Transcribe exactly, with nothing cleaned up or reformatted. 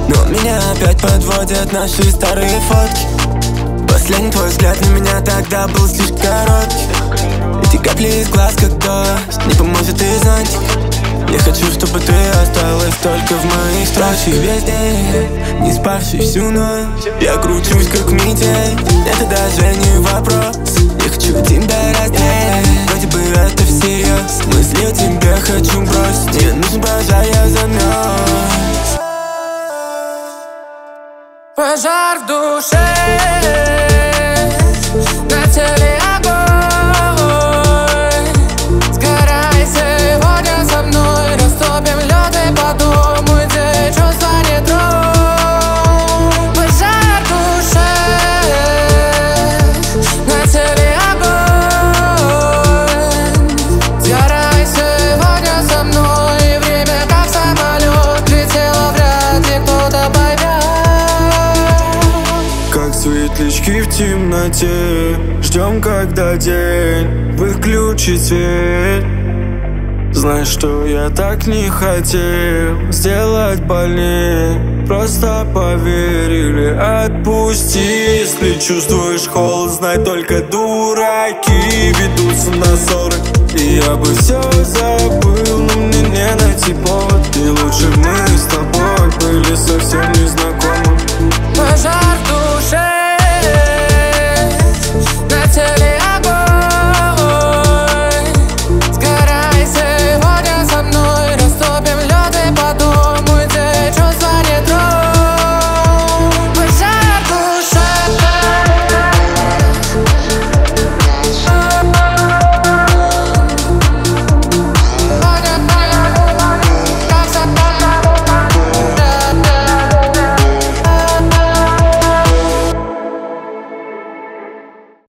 Но меня опять подводят наши старые фотки. Последний твой взгляд на меня тогда был слишком короткий. Эти капли из глаз, как дождь, не поможет и зонтик. Я хочу, чтобы ты осталась только в моих строчках. Весь день, не спавший всю ночь, я кручусь как метель. Это даже не вопрос, я хочу тебя раздеть. Вроде бы это всерьез, мысли о тебе хочу бросить. Мне нужен пожар, я замерз. Пожар в душе, на теле огонь. Сгорай сегодня со мной, растопим лед и потом уйти, чувства не тронь. Пожар в душе, на теле огонь. Сгорай сегодня со мной, время как самолет, летело, вряд ли кто-то поймет. Как светлячки в темноте, ждем, когда день выключит свет. Знаешь, что я так не хотел сделать больнее. Просто поверили, отпусти. Если чувствуешь холод, знай, только дураки ведутся на ссоры. И я бы все забыл.